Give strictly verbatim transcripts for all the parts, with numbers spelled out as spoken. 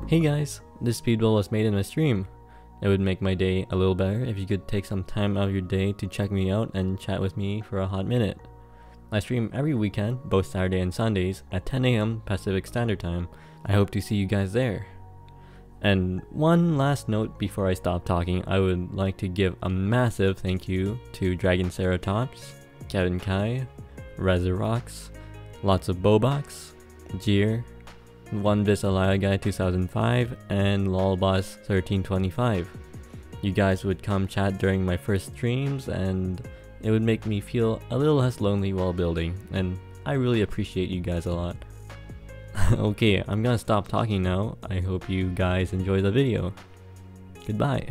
Hey guys, this speedbuild was made in my stream. It would make my day a little better if you could take some time out of your day to check me out and chat with me for a hot minute. I stream every weekend, both Saturday and Sundays, at ten A M Pacific Standard Time. I hope to see you guys there. And one last note before I stop talking, I would like to give a massive thank you to Dragon Ceratops, Kevin Kai, Rezarox, Lots of Bobox, Jeer, One Visalaya Guy two thousand five, and Lolboss thirteen twenty-five. You guys would come chat during my first streams and it would make me feel a little less lonely while building, and I really appreciate you guys a lot. Okay, I'm gonna stop talking now. I hope you guys enjoy the video. Goodbye.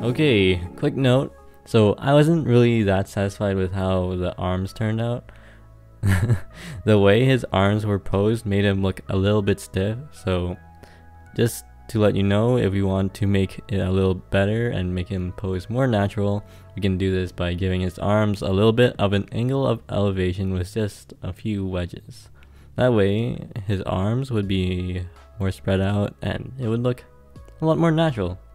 Okay, quick note. So I wasn't really that satisfied with how the arms turned out. The way his arms were posed made him look a little bit stiff, so just to let you know, if you want to make it a little better and make him pose more natural, we can do this by giving his arms a little bit of an angle of elevation with just a few wedges. That way his arms would be more spread out and it would look a lot more natural.